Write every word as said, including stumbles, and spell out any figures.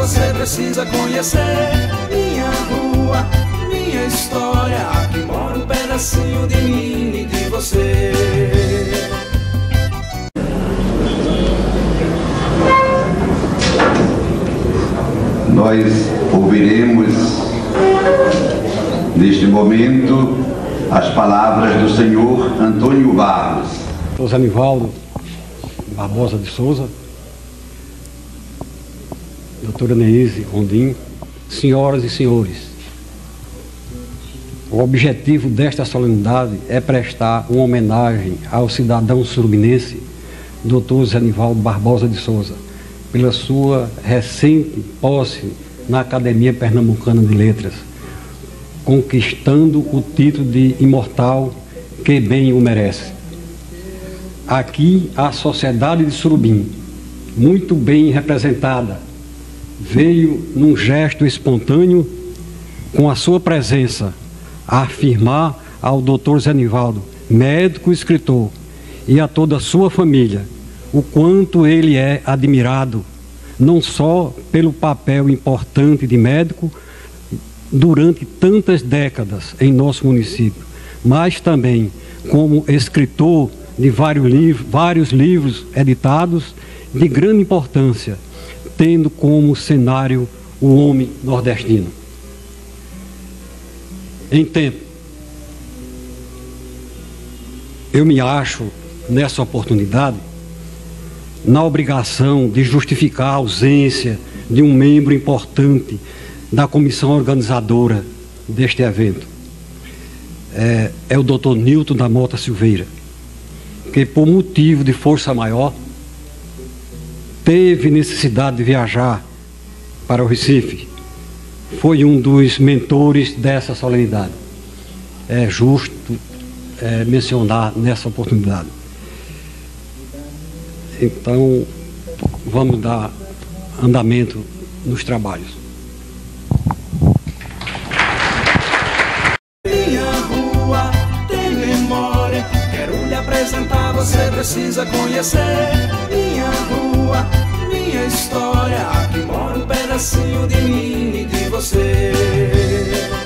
você precisa conhecer. Minha rua, minha história, aqui mora um pedacinho de mim e de você. Nós ouviremos neste momento as palavras do senhor Antônio Barros. Sou Zenivaldo Barbosa de Souza, doutora Neise Rondim, senhoras e senhores, o objetivo desta solenidade é prestar uma homenagem ao cidadão surubinense, doutor Zenivaldo Barbosa de Souza, pela sua recente posse na Academia Pernambucana de Letras, conquistando o título de imortal que bem o merece. Aqui a sociedade de Surubim, muito bem representada, veio num gesto espontâneo, com a sua presença, a afirmar ao doutor Zenivaldo, médico e escritor, e a toda a sua família, o quanto ele é admirado, não só pelo papel importante de médico durante tantas décadas em nosso município, mas também como escritor de vários livros, vários livros editados de grande importância, tendo como cenário o homem nordestino. Em tempo, eu me acho, nessa oportunidade, na obrigação de justificar a ausência de um membro importante da comissão organizadora deste evento. É, é o doutor Nilton da Mota Silveira, que por motivo de força maior teve necessidade de viajar para o Recife. Foi um dos mentores dessa solenidade. É justo é, mencionar nessa oportunidade. Então, vamos dar andamento nos trabalhos. Minha rua tem memória, quero lhe apresentar, você precisa conhecer. Minha rua, minha história, aqui mora um pedacinho de mim e de você.